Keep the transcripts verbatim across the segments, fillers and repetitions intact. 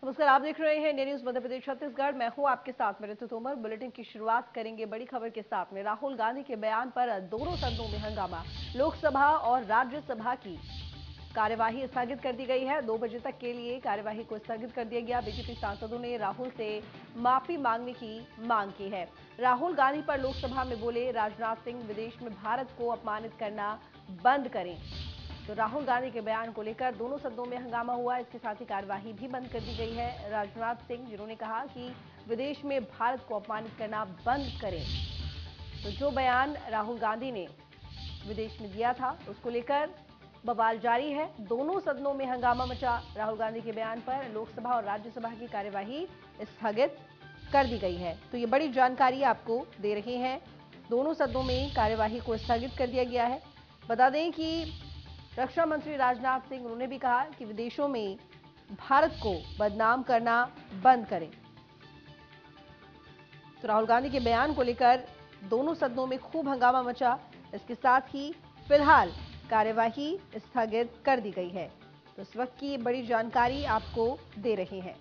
नमस्कार, आप देख रहे हैं इंडिया न्यूज मध्य प्रदेश छत्तीसगढ़। मैं हूं आपके साथ में ऋतु तोमर। बुलेटिन की शुरुआत करेंगे बड़ी खबर के साथ में। राहुल गांधी के बयान पर दोनों सदनों में हंगामा। लोकसभा और राज्यसभा की कार्यवाही स्थगित कर दी गई है। दो बजे तक के लिए कार्यवाही को स्थगित कर दिया गया। बीजेपी सांसदों ने राहुल से माफी मांगने की मांग की है। राहुल गांधी पर लोकसभा में बोले राजनाथ सिंह, विदेश में भारत को अपमानित करना बंद करें। तो राहुल गांधी के बयान को लेकर दोनों सदनों में हंगामा हुआ। इसके साथ ही कार्यवाही भी बंद कर दी गई है। राजनाथ सिंह जिन्होंने कहा कि विदेश में भारत को अपमानित करना बंद करें। तो जो बयान राहुल गांधी ने विदेश में दिया था उसको लेकर बवाल जारी है। दोनों सदनों में हंगामा मचा। राहुल गांधी के बयान पर लोकसभा और राज्यसभा की कार्यवाही स्थगित कर दी गई है। तो ये बड़ी जानकारी आपको दे रहे हैं। दोनों सदनों में कार्यवाही को स्थगित कर दिया गया है। बता दें कि रक्षा मंत्री राजनाथ सिंह उन्होंने भी कहा कि विदेशों में भारत को बदनाम करना बंद करें। तो राहुल गांधी के बयान को लेकर दोनों सदनों में खूब हंगामा मचा। इसके साथ ही फिलहाल कार्यवाही स्थगित कर दी गई है। तो इस वक्त की बड़ी जानकारी आपको दे रहे हैं।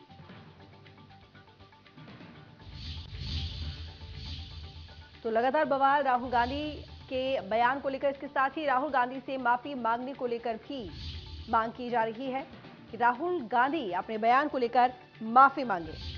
तो लगातार बवाल राहुल गांधी के बयान को लेकर, इसके साथ ही राहुल गांधी से माफी मांगने को लेकर भी मांग की जा रही है कि राहुल गांधी अपने बयान को लेकर माफी मांगे।